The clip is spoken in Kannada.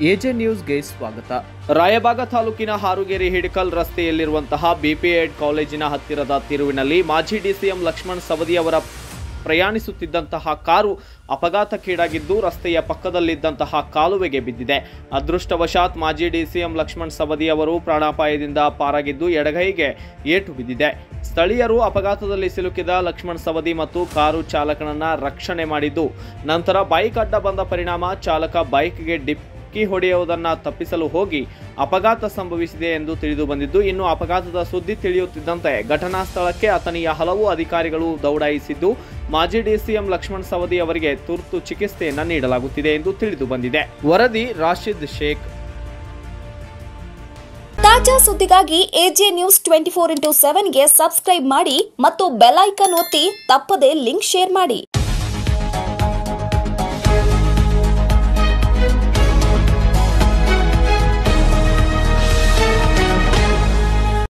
ಎಜೆ ನ್ಯೂಸ್ಗೆ ಸ್ವಾಗತ. ರಾಯಬಾಗ ತಾಲೂಕಿನ ಹಾರುಗೇರಿ ಹಿಡಕಲ್ ರಸ್ತೆಯಲ್ಲಿರುವಂತಹ ಬಿಪಿಎಡ್ ಕಾಲೇಜಿನ ಹತ್ತಿರದ ತಿರುವಿನಲ್ಲಿ ಮಾಜಿ ಡಿಸಿಎಂ ಲಕ್ಷ್ಮಣ ಸವದಿ ಅವರ ಪ್ರಯಾಣಿಸುತ್ತಿದ್ದಂತಹ ಕಾರು ಅಪಘಾತಕ್ಕೀಡಾಗಿದ್ದು ರಸ್ತೆಯ ಪಕ್ಕದಲ್ಲಿದ್ದಂತಹ ಕಾಲುವೆಗೆ ಬಿದ್ದಿದೆ. ಅದೃಷ್ಟವಶಾತ್ ಮಾಜಿ ಡಿಸಿಎಂ ಲಕ್ಷ್ಮಣ ಸವದಿ ಅವರು ಪ್ರಾಣಾಪಾಯದಿಂದ ಪಾರಾಗಿದ್ದು ಎಡಗೈಗೆ ಏಟು ಬಿದ್ದಿದೆ. ಸ್ಥಳೀಯರು ಅಪಘಾತದಲ್ಲಿ ಸಿಲುಕಿದ ಲಕ್ಷ್ಮಣ ಸವದಿ ಮತ್ತು ಕಾರು ಚಾಲಕನನ್ನ ರಕ್ಷಣೆ ಮಾಡಿದ್ದು ನಂತರ ಬೈಕ್ ಅಡ್ಡ ಬಂದ ಪರಿಣಾಮ ಚಾಲಕ ಬೈಕ್ಗೆ ಡಿಕ್ಕಿ ಹೊಡೆಯುವುದನ್ನು ತಪ್ಪಿಸಲು ಹೋಗಿ ಅಪಘಾತ ಸಂಭವಿಸಿದೆ ಎಂದು ತಿಳಿದು ಬಂದಿದ್ದು, ಇನ್ನು ಅಪಘಾತದ ಸುದ್ದಿ ತಿಳಿಯುತ್ತಿದ್ದಂತೆ ಘಟನಾ ಸ್ಥಳಕ್ಕೆ ಅಥಣಿಯ ಹಲವು ಅಧಿಕಾರಿಗಳು ದೌಡಾಯಿಸಿದ್ದು ಮಾಜಿ ಡಿಸಿಎಂ ಲಕ್ಷ್ಮಣ ಸವದಿ ಅವರಿಗೆ ತುರ್ತು ಚಿಕಿತ್ಸೆಯನ್ನು ನೀಡಲಾಗುತ್ತಿದೆ ಎಂದು ತಿಳಿದು ಬಂದಿದೆ. ವರದಿ ರಾಶಿದ್ ಶೇಖ್. ತಾಜಾ ಸುದ್ದಿಗಾಗಿ ಎಜೆ ನ್ಯೂಸ್ 24x7 ಗೆ ಸಬ್ಸ್ಕ್ರೈಬ್ ಮಾಡಿ ಮತ್ತು ಬೆಲ್ ಐಕಾನ್ ಒತ್ತಿ ತಪ್ಪದೇ ಲಿಂಕ್ ಶೇರ್ ಮಾಡಿ.